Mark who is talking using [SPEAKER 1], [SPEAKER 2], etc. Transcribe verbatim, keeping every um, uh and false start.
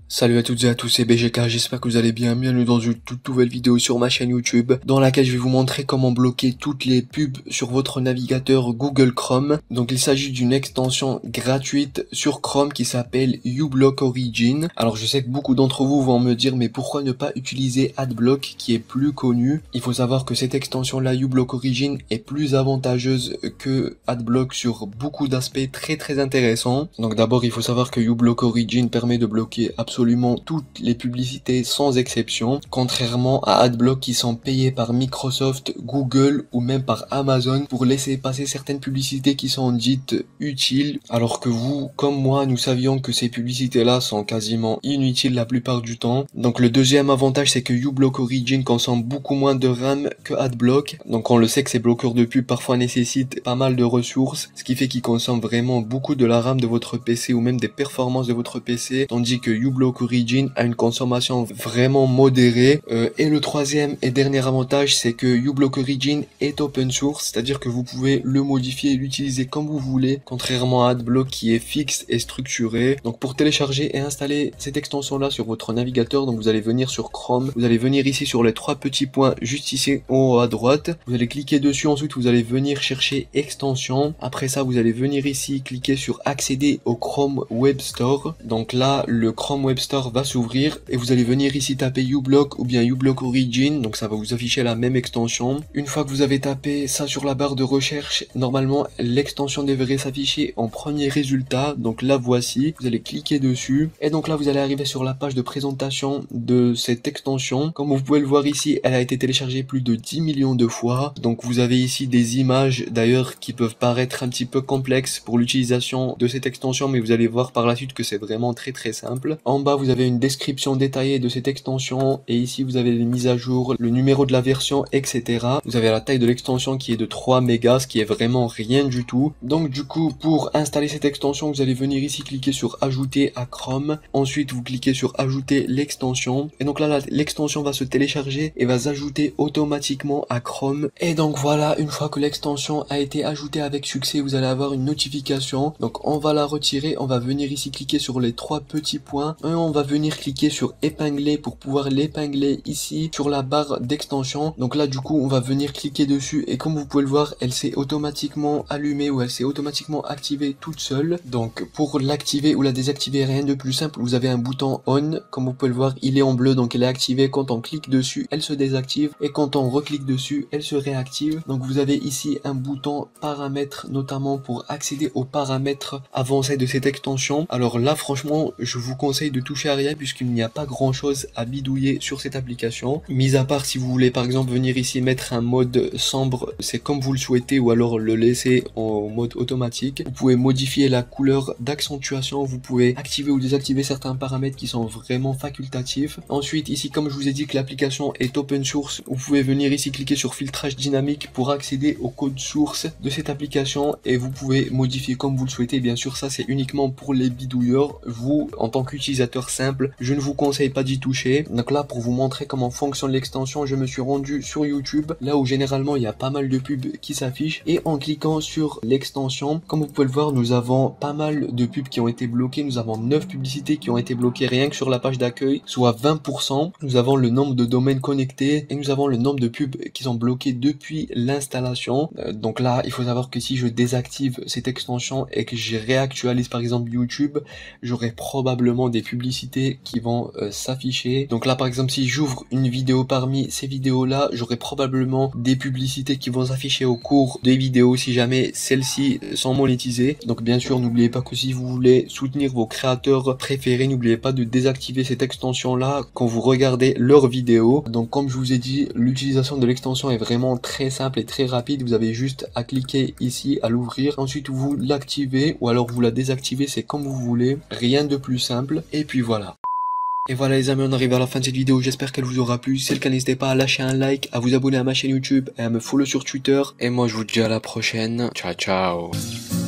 [SPEAKER 1] Salut à toutes et à tous, c'est B G K, j'espère que vous allez bien, bienvenue dans une toute nouvelle vidéo sur ma chaîne YouTube, dans laquelle je vais vous montrer comment bloquer toutes les pubs sur votre navigateur Google Chrome. Donc il s'agit d'une extension gratuite sur Chrome qui s'appelle uBlock Origin. Alors je sais que beaucoup d'entre vous vont me dire, mais pourquoi ne pas utiliser AdBlock qui est plus connu? Il faut savoir que cette extension là, uBlock Origin, est plus avantageuse que AdBlock sur beaucoup d'aspects très très intéressants. Donc d'abord il faut savoir que uBlock Origin permet de bloquer absolument absolument toutes les publicités sans exception, contrairement à AdBlock qui sont payés par Microsoft, Google ou même par Amazon pour laisser passer certaines publicités qui sont dites utiles, alors que vous, comme moi, nous savions que ces publicités-là sont quasiment inutiles la plupart du temps. Donc le deuxième avantage, c'est que uBlock Origin consomme beaucoup moins de RAM que AdBlock. Donc on le sait que ces bloqueurs de pub parfois nécessitent pas mal de ressources, ce qui fait qu'ils consomment vraiment beaucoup de la RAM de votre P C ou même des performances de votre P C, tandis que uBlock Origin a une consommation vraiment modérée. Euh, et le troisième et dernier avantage, c'est que uBlock Origin est open source, c'est-à-dire que vous pouvez le modifier et l'utiliser comme vous voulez, contrairement à AdBlock qui est fixe et structuré. Donc pour télécharger et installer cette extension là sur votre navigateur, donc vous allez venir sur Chrome, vous allez venir ici sur les trois petits points juste ici en haut à droite, vous allez cliquer dessus, ensuite vous allez venir chercher extension. Après ça, vous allez venir ici cliquer sur accéder au Chrome Web Store. Donc là, le Chrome Web Store va s'ouvrir et vous allez venir ici taper uBlock ou bien uBlock Origin, donc ça va vous afficher la même extension. Une fois que vous avez tapé ça sur la barre de recherche, normalement l'extension devrait s'afficher en premier résultat, donc la voici. Vous allez cliquer dessus et donc là vous allez arriver sur la page de présentation de cette extension. Comme vous pouvez le voir ici, elle a été téléchargée plus de dix millions de fois, donc vous avez ici des images d'ailleurs qui peuvent paraître un petit peu complexes pour l'utilisation de cette extension, mais vous allez voir par la suite que c'est vraiment très très simple. En bas vous avez une description détaillée de cette extension et ici vous avez les mises à jour, le numéro de la version, et cetera. Vous avez la taille de l'extension qui est de trois mégas, ce qui est vraiment rien du tout. Donc du coup, pour installer cette extension, vous allez venir ici cliquer sur ajouter à Chrome, ensuite vous cliquez sur ajouter l'extension et donc là l'extension va se télécharger et va s'ajouter automatiquement à Chrome. Et donc voilà, une fois que l'extension a été ajoutée avec succès, vous allez avoir une notification. Donc on va la retirer, on va venir ici cliquer sur les trois petits points et on va venir cliquer sur épingler pour pouvoir l'épingler ici sur la barre d'extension. Donc là du coup on va venir cliquer dessus et comme vous pouvez le voir, elle s'est automatiquement allumée ou elle s'est automatiquement activée toute seule. Donc pour l'activer ou la désactiver, rien de plus simple, vous avez un bouton on, comme vous pouvez le voir il est en bleu, donc elle est activée. Quand on clique dessus elle se désactive et quand on reclique dessus elle se réactive. Donc vous avez ici un bouton paramètres, notamment pour accéder aux paramètres avancés de cette extension. Alors là franchement je vous conseille de toucher à rien puisqu'il n'y a pas grand chose à bidouiller sur cette application, mis à part si vous voulez par exemple venir ici mettre un mode sombre, c'est comme vous le souhaitez, ou alors le laisser en mode automatique. Vous pouvez modifier la couleur d'accentuation, vous pouvez activer ou désactiver certains paramètres qui sont vraiment facultatifs. Ensuite ici, comme je vous ai dit que l'application est open source, vous pouvez venir ici cliquer sur filtrage dynamique pour accéder au code source de cette application et vous pouvez modifier comme vous le souhaitez. Bien sûr ça c'est uniquement pour les bidouilleurs, vous en tant qu'utilisateur simple je ne vous conseille pas d'y toucher. Donc là pour vous montrer comment fonctionne l'extension, je me suis rendu sur YouTube, là où généralement il y a pas mal de pubs qui s'affichent, et en cliquant sur l'extension, comme vous pouvez le voir, nous avons pas mal de pubs qui ont été bloquées. Nous avons neuf publicités qui ont été bloquées rien que sur la page d'accueil, soit vingt pour cent. Nous avons le nombre de domaines connectés et nous avons le nombre de pubs qui sont bloquées depuis l'installation. Euh, donc là il faut savoir que si je désactive cette extension et que je réactualise par exemple YouTube, j'aurai probablement des publicités qui vont euh, s'afficher. Donc là par exemple si j'ouvre une vidéo parmi ces vidéos là, j'aurai probablement des publicités qui vont s'afficher au cours des vidéos si jamais celles-ci sont monétisées. Donc bien sûr n'oubliez pas que si vous voulez soutenir vos créateurs préférés, n'oubliez pas de désactiver cette extension là quand vous regardez leurs vidéos. Donc comme je vous ai dit, l'utilisation de l'extension est vraiment très simple et très rapide. Vous avez juste à cliquer ici, à l'ouvrir, ensuite vous l'activez ou alors vous la désactivez, c'est comme vous voulez, rien de plus simple. Et puis voilà. Et voilà les amis, on arrive à la fin de cette vidéo, j'espère qu'elle vous aura plu. Si c'est le cas, n'hésitez pas à lâcher un like, à vous abonner à ma chaîne YouTube et à me follow sur Twitter. Et moi je vous dis à la prochaine, ciao ciao.